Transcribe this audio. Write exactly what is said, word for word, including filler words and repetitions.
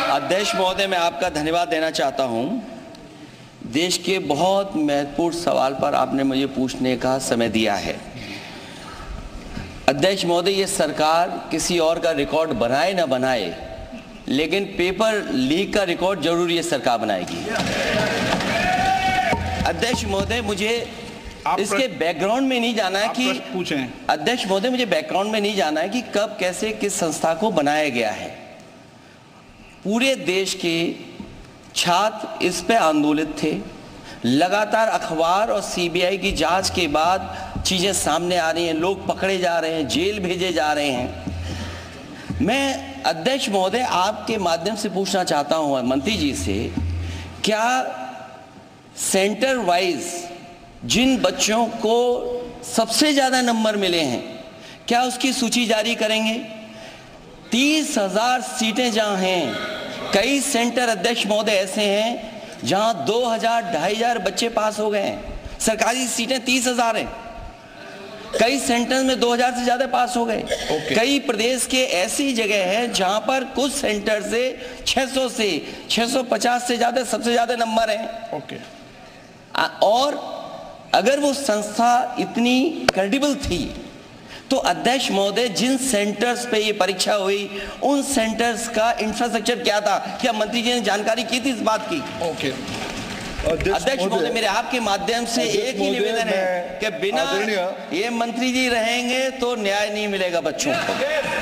अध्यक्ष महोदय, मैं आपका धन्यवाद देना चाहता हूं। देश के बहुत महत्वपूर्ण सवाल पर आपने मुझे पूछने का समय दिया है। अध्यक्ष महोदय, ये सरकार किसी और का रिकॉर्ड बनाए ना बनाए, लेकिन पेपर लीक का रिकॉर्ड जरूर ये सरकार बनाएगी। अध्यक्ष महोदय, मुझे इसके बैकग्राउंड में नहीं जाना है कि पूछें। अध्यक्ष महोदय, मुझे बैकग्राउंड में नहीं जाना है कि कब, कैसे, किस संस्था को बनाया गया है। पूरे देश के छात्र इस पे आंदोलित थे। लगातार अखबार और सीबीआई की जांच के बाद चीजें सामने आ रही हैं, लोग पकड़े जा रहे हैं, जेल भेजे जा रहे हैं। मैं अध्यक्ष महोदय आपके माध्यम से पूछना चाहता हूं मंत्री जी से, क्या सेंटर वाइज जिन बच्चों को सबसे ज्यादा नंबर मिले हैं, क्या उसकी सूची जारी करेंगे? तीस हजार सीटें जहां हैं, कई सेंटर अध्यक्ष महोदय ऐसे हैं जहां दो हजार ढाई हजार बच्चे पास हो गए हैं। सरकारी सीटें तीस हजार हैं, कई सेंटर में दो हजार से ज्यादा पास हो गए। okay. कई प्रदेश के ऐसी जगह है जहां पर कुछ सेंटर से छह सौ से छह सौ पचास से ज्यादा सबसे ज्यादा नंबर हैं। okay. और अगर वो संस्था इतनी क्रेडिबल थी तो अध्यक्ष महोदय, जिन सेंटर्स पे ये परीक्षा हुई उन सेंटर्स का इंफ्रास्ट्रक्चर क्या था? क्या मंत्री जी ने जानकारी की थी इस बात की? ओके अध्यक्ष महोदय, मेरे आपके माध्यम से एक ही निवेदन है कि बिना ये मंत्री जी रहेंगे तो न्याय नहीं मिलेगा बच्चों को।